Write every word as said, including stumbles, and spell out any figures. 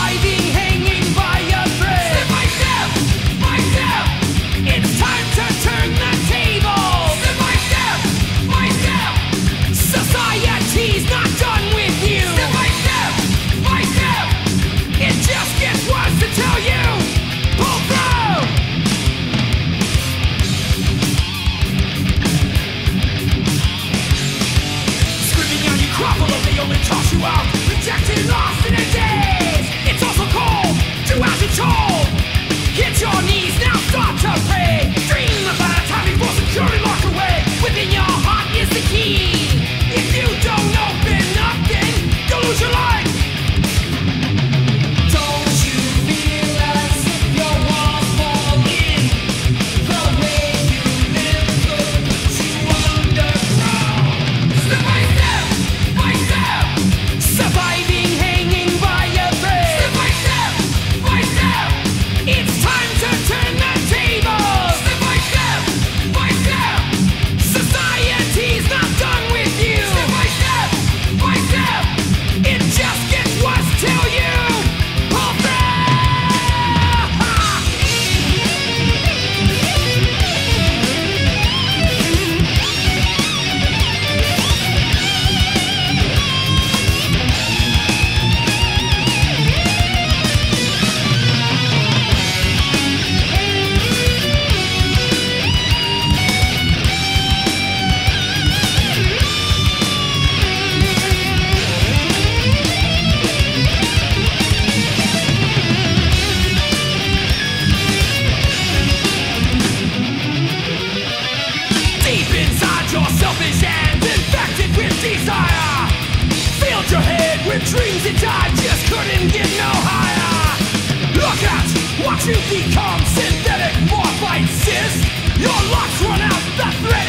Surviving, hanging by a thread. Step by step, by step. It's time to turn the table. Step by step, by step. Society's not done with you. Step by step, by step. It just gets worse to tell you. Pull through. Screaming out, you crumble, or they only toss you out. Rejected, lost in a daze. It's also cold, do as you're told. Hit your knees, now start to pray. Dream about a time before security locked away. Within your heart is the key. If you don't open up, then you'll lose your life. Don't you feel as if your walls fall in? The way you live could put you underground. Step by step, by step. Surviving, hanging by a thread. Step by step, by step. It's time to turn the tables. Step by step, by step. Society's not done with you. Step by step, by step. It just gets worse till you pull through. Deep inside your selfish and infected with desire. Filled your head with dreams that died, just couldn't get no higher. Look at what you've become, synthetic morphite cyst. Your luck's run out, the threat